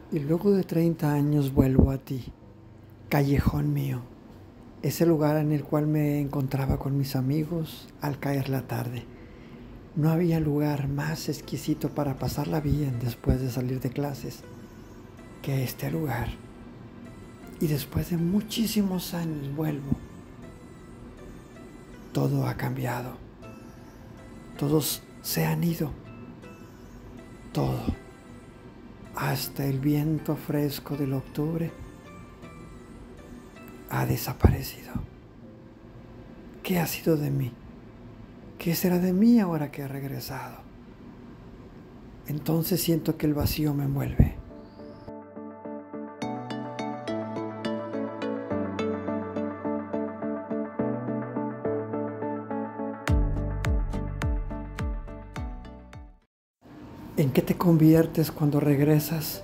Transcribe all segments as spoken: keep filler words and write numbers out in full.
Y luego de treinta años vuelvo a ti, callejón mío, ese lugar en el cual me encontraba con mis amigos al caer la tarde. No había lugar más exquisito para pasarla bien después de salir de clases que este lugar. Y después de muchísimos años vuelvo. Todo ha cambiado. Todos se han ido. Todo. Hasta el viento fresco del octubre ha desaparecido. ¿Qué ha sido de mí? ¿Qué será de mí ahora que he regresado? Entonces siento que el vacío me envuelve. ¿En qué te conviertes cuando regresas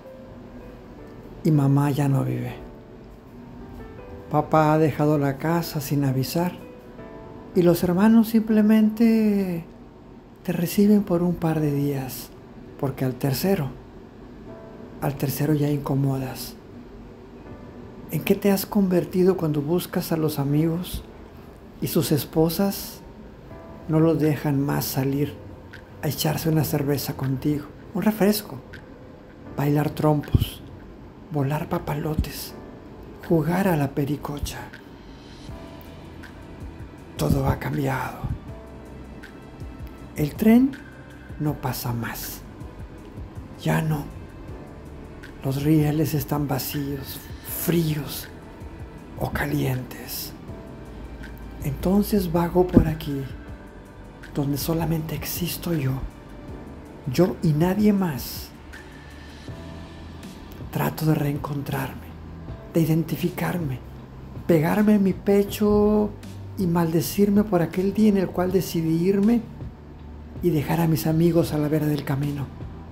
y mamá ya no vive? Papá ha dejado la casa sin avisar y los hermanos simplemente te reciben por un par de días, porque al tercero, al tercero ya incomodas. ¿En qué te has convertido cuando buscas a los amigos y sus esposas no los dejan más salir a echarse una cerveza contigo, un refresco, bailar trompos, volar papalotes, jugar a la pericocha? Todo ha cambiado. El tren no pasa más. Ya no. Los rieles están vacíos, fríos o calientes. Entonces vago por aquí, donde solamente existo yo, yo y nadie más. Trato de reencontrarme, de identificarme, pegarme en mi pecho y maldecirme por aquel día en el cual decidí irme y dejar a mis amigos a la vera del camino.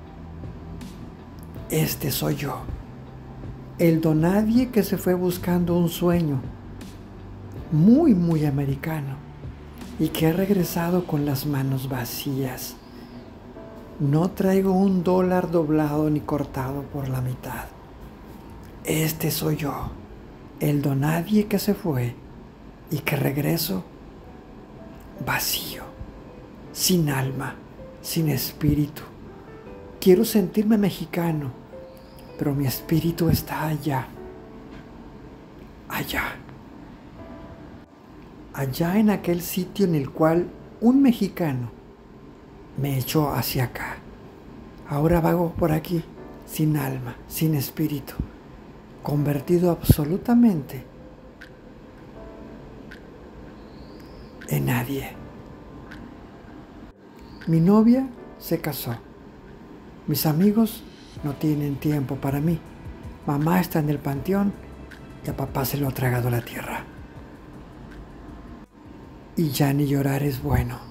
Este soy yo, el donadie que se fue buscando un sueño muy, muy americano y que he regresado con las manos vacías. No traigo un dólar doblado ni cortado por la mitad. Este soy yo, el donadie que se fue y que regreso vacío, sin alma, sin espíritu. Quiero sentirme mexicano, pero mi espíritu está allá, allá. Allá en aquel sitio en el cual un mexicano me echó hacia acá. Ahora vago por aquí, sin alma, sin espíritu, convertido absolutamente en nadie. Mi novia se casó. Mis amigos no tienen tiempo para mí. Mamá está en el panteón y a papá se lo ha tragado la tierra. Y ya ni llorar es bueno.